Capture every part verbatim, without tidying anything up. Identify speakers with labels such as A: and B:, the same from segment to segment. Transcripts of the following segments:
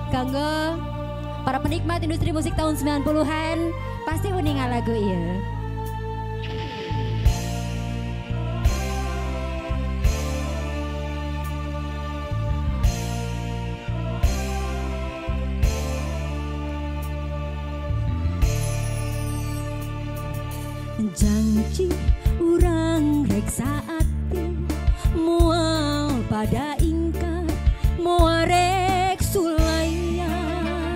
A: Kanggo para penikmat industri musik tahun sembilan puluhan pasti uningan lagu iya. Janji urang reksa ati mual pada ingkar mual rek sulayan,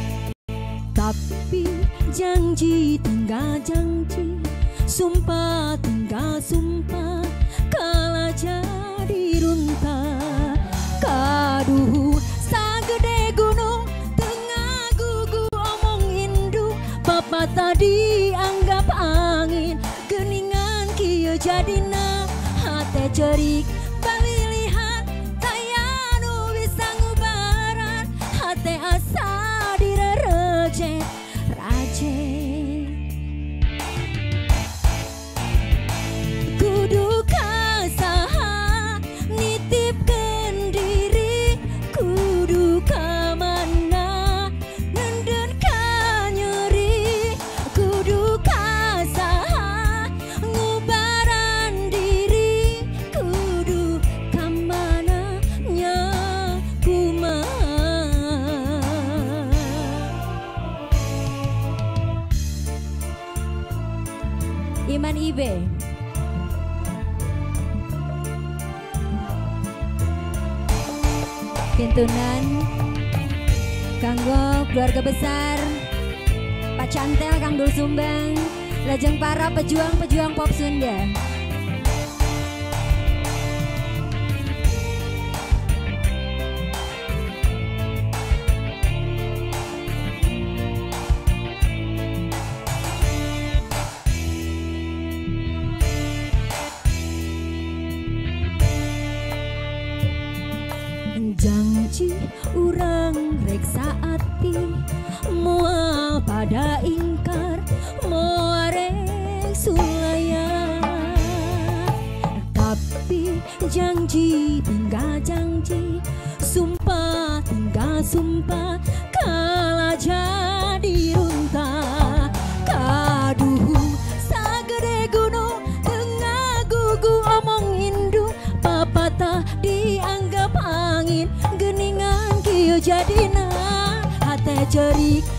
A: tapi janji tinggal janji, sumpah tinggal sumpah, kala jadi runtah. Kaduh sagede gunung tengah gugu omong indu, papa tadi anggap angin, geningan kieu jadina hate cerik balilihan, tayanu bisa ngubaran hate asa direreje raje. Kudu kasaha nitipkeun diri, kudu ka mana ngendun ka nyeri, kudu kasaha ngubaran diri, kudu ka mana nya kumaha. Iman Ibe Pintunan kanggo keluarga besar Pak Cantel, Kang Dul Sumbang, lajeng para pejuang-pejuang pop Sunda. Janji urang reksa ati mual pada ingkar mual rek sulayan, tapi janji tinggal janji, sumpah tinggal sumpah, kala jadi runtah. Kaduh sagede gunung tengah gugu omong indu, papatah dianggap angin, geningan kieu jadina hate cerik